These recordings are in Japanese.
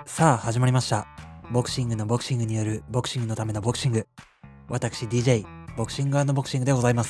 さあ始まりました。ボクシングのボクシングによるボクシングのためのボクシング。私 DJ ボクシング&ボクシングでございます。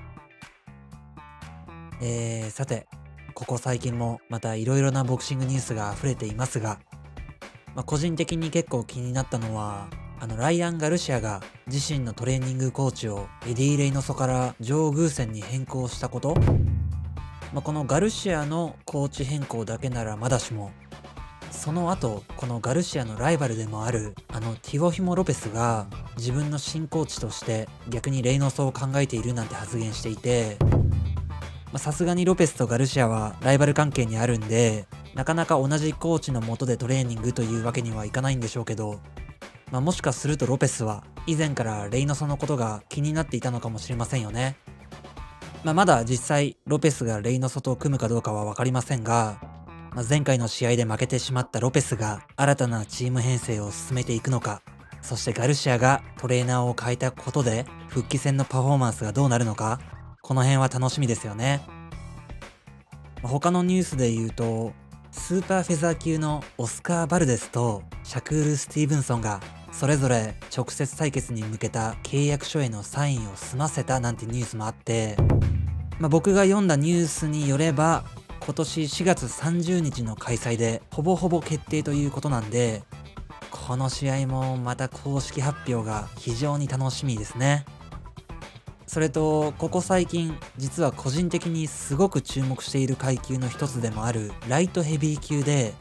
さて、ここ最近もまたいろいろなボクシングニュースが溢れていますが、個人的に結構気になったのは、ライアン・ガルシアが自身のトレーニングコーチをエディ・レイノソからジョー・グーセンに変更したこと。このガルシアのコーチ変更だけならまだしも、その後、このガルシアのライバルでもあるティオヒモ・ロペスが自分の新コーチとして逆にレイノソを考えているなんて発言していて、さすがにロペスとガルシアはライバル関係にあるんで、なかなか同じコーチの下でトレーニングというわけにはいかないんでしょうけど、もしかするとロペスは以前からレイノソのことが気になっていたのかもしれませんよね。まだ実際ロペスがレイノソと組むかどうかはわかりませんが、前回の試合で負けてしまったロペスが新たなチーム編成を進めていくのか、そしてガルシアがトレーナーを変えたことで復帰戦のパフォーマンスがどうなるのか、この辺は楽しみですよね。他のニュースで言うと、スーパーフェザー級のオスカー・バルデスとシャクール・スティーブンソンがそれぞれ直接対決に向けた契約書へのサインを済ませたなんてニュースもあって、僕が読んだニュースによれば今年4月30日の開催でほぼほぼ決定ということなんで、この試合もまた公式発表が非常に楽しみですね。それとここ最近実は個人的にすごく注目している階級の一つでもあるライトヘビー級で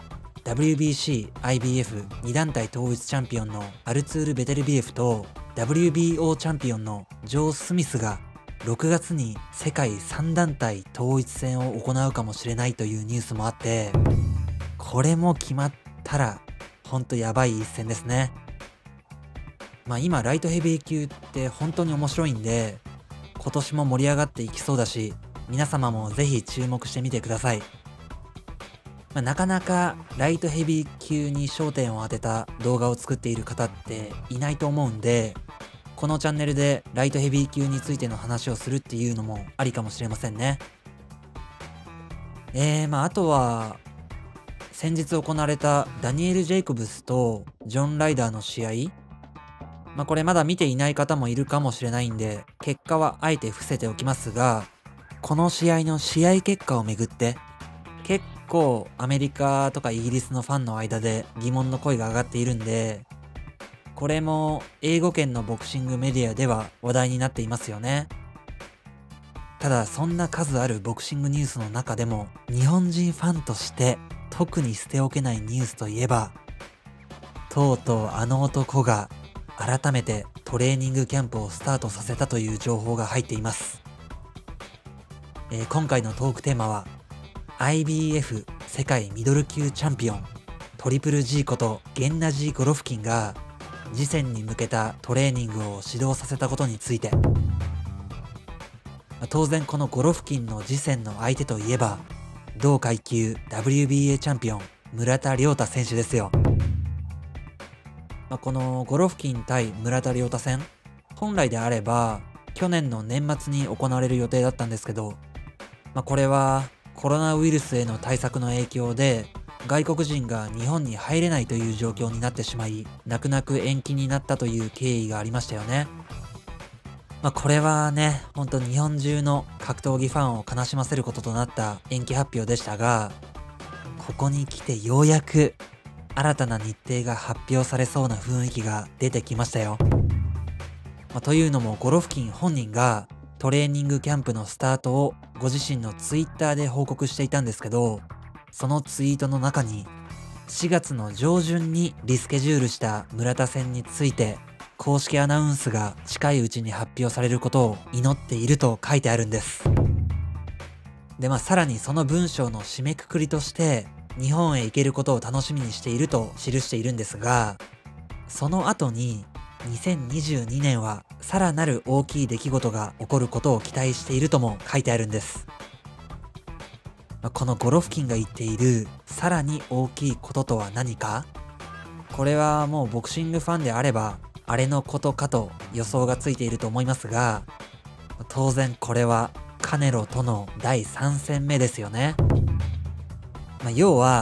WBC、IBF2 団体統一チャンピオンのアルツール・ベテルビエフと WBO チャンピオンのジョー・スミスが6月に世界3団体統一戦を行うかもしれないというニュースもあって、これも決まったらほんとやばい一戦ですね。今ライトヘビー級って本当に面白いんで、今年も盛り上がっていきそうだし、皆様もぜひ注目してみてください。なかなかライトヘビー級に焦点を当てた動画を作っている方っていないと思うんで、このチャンネルでライトヘビー級についての話をするっていうのもありかもしれませんね。あとは先日行われたダニエル・ジェイコブスとジョン・ライダーの試合、これまだ見ていない方もいるかもしれないんで、結果はあえて伏せておきますが、この試合の試合結果をめぐって結構アメリカとかイギリスのファンの間で疑問の声が上がっているんで、これも英語圏のボクシングメディアでは話題になっていますよね。ただそんな数あるボクシングニュースの中でも日本人ファンとして特に捨ておけないニュースといえば、とうとうあの男が改めてトレーニングキャンプをスタートさせたという情報が入っています。今回のトークテーマは IBF 世界ミドル級チャンピオントリプル G ことゲンナジー・ゴロフキンが次戦に向けたトレーニングを指導させたことについて、当然このゴロフキンの次戦の相手といえば同階級 WBA チャンピオン村田諒太選手ですよ。このゴロフキン対村田諒太戦、本来であれば去年の年末に行われる予定だったんですけど、これはコロナウイルスへの対策の影響で外国人が日本に入れないという状況になってしまい、泣く泣く延期になったという経緯がありましたよね。これはね、ほんと日本中の格闘技ファンを悲しませることとなった延期発表でしたが、ここに来てようやく新たな日程が発表されそうな雰囲気が出てきましたよ。というのもゴロフキン本人がトレーニングキャンプのスタートをご自身のツイッターで報告していたんですけど、そのツイートの中に4月の上旬にリスケジュールした村田戦について公式アナウンスが近いうちに発表されることを祈っていると書いてあるんです。でさらにその文章の締めくくりとして日本へ行けることを楽しみにしていると記しているんですが、その後に2022年はさらなる大きい出来事が起こることを期待しているとも書いてあるんです。このゴロフキンが言っているさらに大きいこととは何か、これはもうボクシングファンであればあれのことかと予想がついていると思いますが、当然これはカネロとの第3戦目ですよね。要は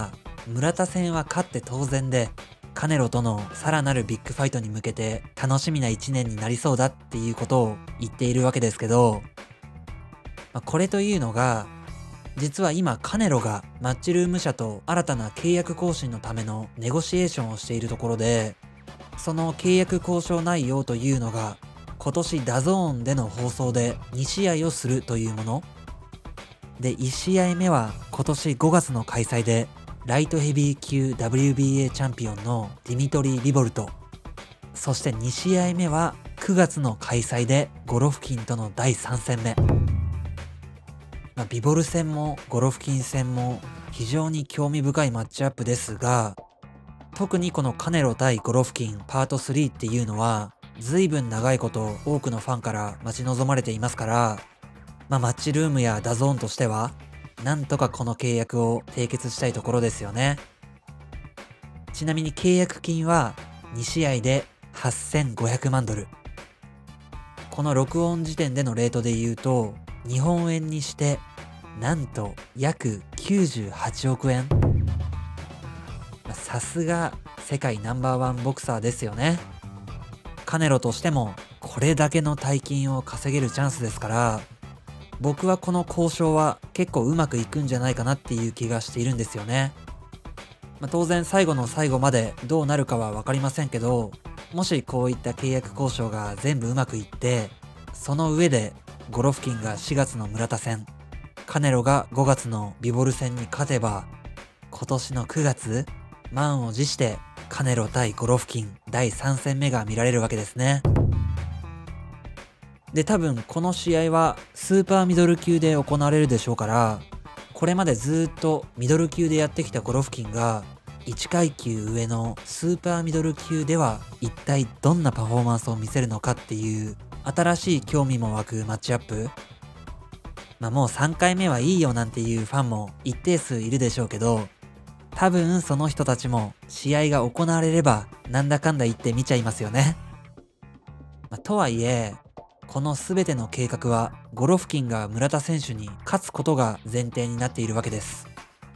村田戦は勝って当然で、カネロとのさらなるビッグファイトに向けて楽しみな1年になりそうだっていうことを言っているわけですけど、これというのが、実は今カネロがマッチルーム社と新たな契約更新のためのネゴシエーションをしているところで、その契約交渉内容というのが、今年ダゾーンでの放送で2試合をするというもの。で、1試合目は今年5月の開催で、ライトヘビー級 WBA チャンピオンのディミトリー・ビボルト。そして2試合目は9月の開催でゴロフキンとの第3戦目。ビボル戦もゴロフキン戦も非常に興味深いマッチアップですが、特にこのカネロ対ゴロフキンパート3っていうのは、随分長いこと多くのファンから待ち望まれていますから、マッチルームやダゾーンとしては、なんとかこの契約を締結したいところですよね。ちなみに契約金は2試合で8500万ドル。この録音時点でのレートで言うと、日本円にしてなんと約98億円。さすが世界ナンバーワンボクサーですよね。カネロとしてもこれだけの大金を稼げるチャンスですから、僕はこの交渉は結構うまくいくんじゃないかなっていう気がしているんですよね。当然最後の最後までどうなるかはわかりませんけど、もしこういった契約交渉が全部うまくいって、その上でゴロフキンが4月の村田戦、カネロが5月のビボル戦に勝てば、今年の9月、満を持してカネロ対ゴロフキン第3戦目が見られるわけですね。で、多分この試合はスーパーミドル級で行われるでしょうから、これまでずーっとミドル級でやってきたゴロフキンが1階級上のスーパーミドル級では一体どんなパフォーマンスを見せるのかっていう新しい興味も湧くマッチアップ。もう3回目はいいよなんていうファンも一定数いるでしょうけど、多分その人たちも試合が行われればなんだかんだ言って見ちゃいますよね。とはいえ、この全ての計画はゴロフキンが村田選手に勝つことが前提になっているわけです。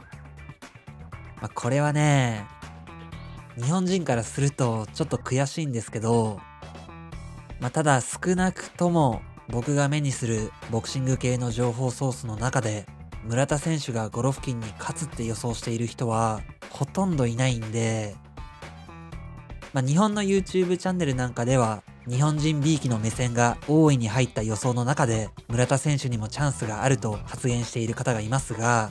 これはね、日本人からするとちょっと悔しいんですけど、ただ少なくとも僕が目にするボクシング系の情報ソースの中で、村田選手がゴロフキンに勝つって予想している人はほとんどいないんで、日本の YouTube チャンネルなんかでは日本人 B 期の目線が大いに入った予想の中で村田選手にもチャンスがあると発言している方がいますが、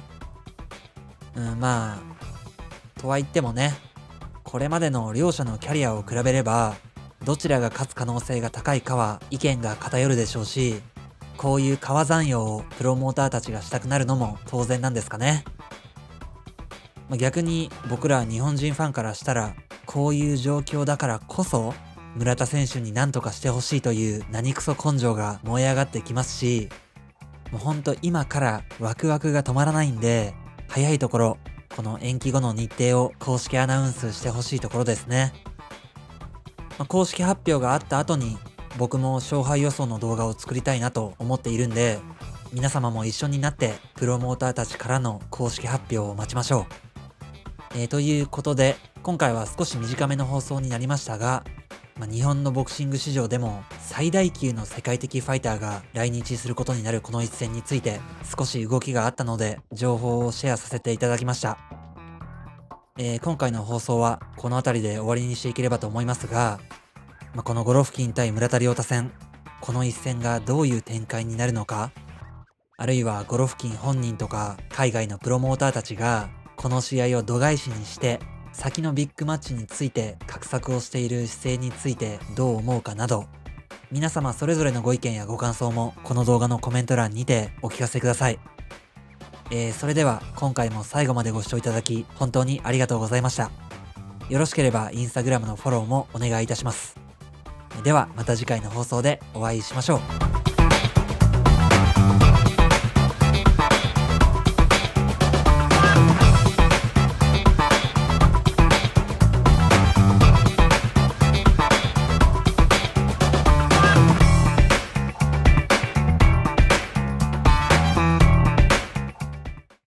とは言ってもね、これまでの両者のキャリアを比べればどちらが勝つ可能性が高いかは意見が偏るでしょうし、こういう川残用をプロモーターたちがしたくなるのも当然なんですかね。逆に僕ら日本人ファンからしたら、こういう状況だからこそ村田選手に何とかしてほしいという何クソ根性が燃え上がってきますし、もうほんと今からワクワクが止まらないんで、早いところこの延期後の日程を公式アナウンスしてほしいところですね。公式発表があった後に僕も勝敗予想の動画を作りたいなと思っているんで、皆様も一緒になってプロモーターたちからの公式発表を待ちましょう。ということで今回は少し短めの放送になりましたが、日本のボクシング史上でも最大級の世界的ファイターが来日することになるこの一戦について少し動きがあったので情報をシェアさせていただきました。今回の放送はこの辺りで終わりにしていければと思いますが、このゴロフキン対村田亮太戦、この一戦がどういう展開になるのか、あるいはゴロフキン本人とか海外のプロモーターたちがこの試合を度外視にして先のビッグマッチについて画策をしている姿勢についてどう思うかなど、皆様それぞれのご意見やご感想もこの動画のコメント欄にてお聞かせください。それでは今回も最後までご視聴いただき本当にありがとうございました。よろしければインスタグラムのフォローもお願いいたします。ではまた次回の放送でお会いしましょう。